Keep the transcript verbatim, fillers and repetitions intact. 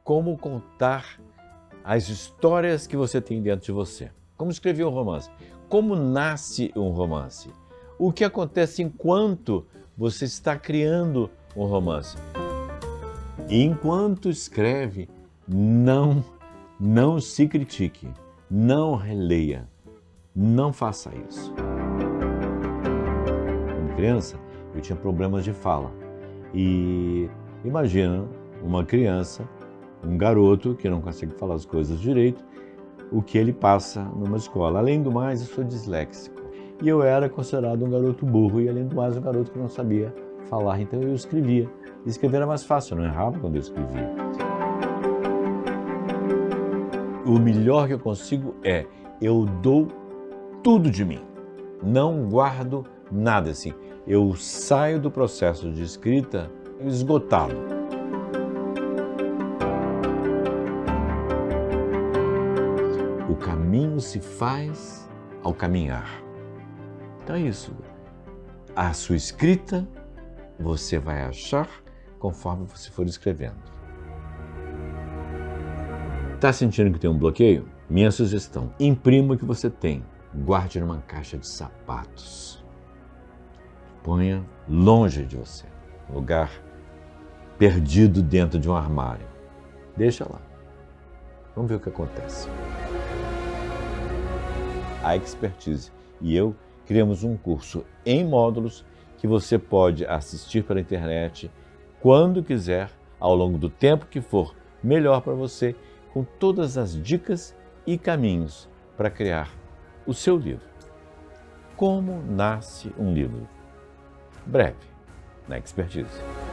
como contar as histórias que você tem dentro de você. Como escrever um romance? Como nasce um romance? O que acontece enquanto você está criando um romance? E enquanto escreve, não, não se critique, não releia, não faça isso. Quando criança, eu tinha problemas de fala. E imagina uma criança, um garoto que não consegue falar as coisas direito, o que ele passa numa escola. Além do mais, eu sou disléxico. E eu era considerado um garoto burro e, além do mais, um garoto que não sabia falar. Então eu escrevia. E escrever era mais fácil, eu não errava quando eu escrevia. O melhor que eu consigo é, eu dou tudo de mim. Não guardo nada assim. Eu saio do processo de escrita esgotado. O caminho se faz ao caminhar. Então é isso. A sua escrita você vai achar conforme você for escrevendo. Está sentindo que tem um bloqueio? Minha sugestão, imprima o que você tem. Guarde numa caixa de sapatos. Ponha longe de você. Um lugar perdido dentro de um armário. Deixa lá. Vamos ver o que acontece. A Expertise e eu criamos um curso em módulos que você pode assistir pela internet quando quiser, ao longo do tempo que for melhor para você, com todas as dicas e caminhos para criar o seu livro. Como nasce um livro? Breve, na Expertise.